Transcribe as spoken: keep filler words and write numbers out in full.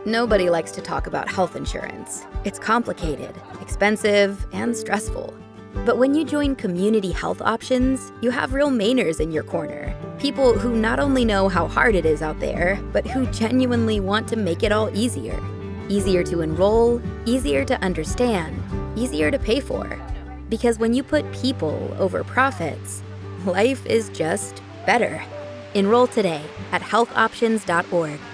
Nobody likes to talk about health insurance. It's complicated, expensive, and stressful. But when you join Community Health Options, you have real Mainers in your corner. People who not only know how hard it is out there, but who genuinely want to make it all easier. Easier to enroll, easier to understand, easier to pay for. Because when you put people over profits, life is just better. Enroll today at health options dot org.